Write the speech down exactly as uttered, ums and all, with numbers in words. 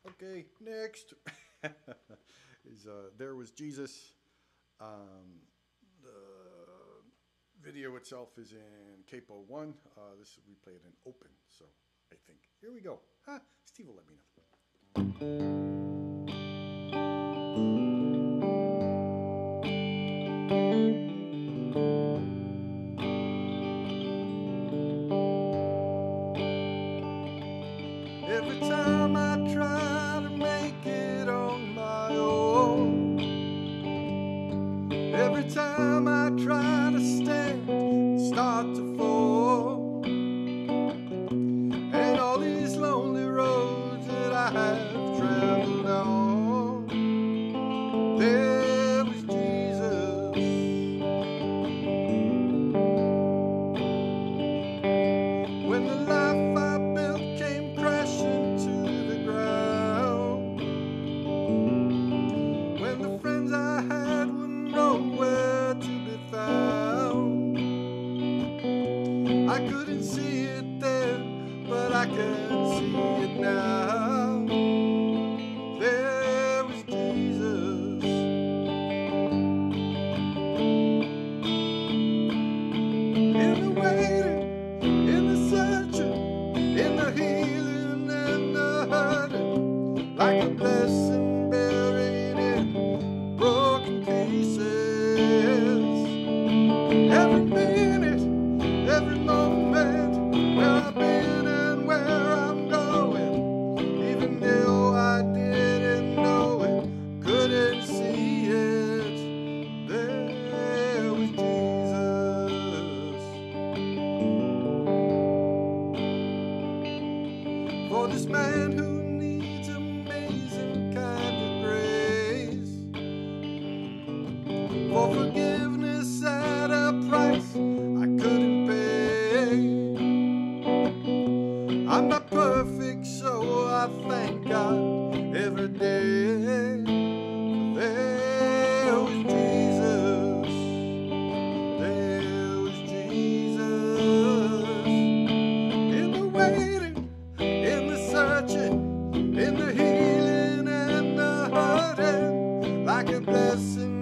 Okay, next is uh, There Was Jesus. Um, the video itself is in Capo one. Uh, this we play it in open, so I think. Here we go. Huh, Steve will let me know. Every time I try to make it on my own, every time I try to stand and start to fall, and all these lonely roads that I have traveled on, there was Jesus. When the life I built came crashing to the ground, when the friends I had were nowhere to be found, I couldn't see it then, but I can see it now. There was Jesus. In the waiting, in the searching, in the healing and the hurting, like a blessing buried in broken pieces. Every minute, every moment, where I've been and where I'm going, even though I didn't know it, couldn't see it, there was Jesus. For this man who needs amazing kind of grace, for forgiveness at a price I couldn't pay. I'm not perfect, so I thank God every day. There was Jesus. There was Jesus. In the waiting, in the searching, in the healing and the hurting, like a blessing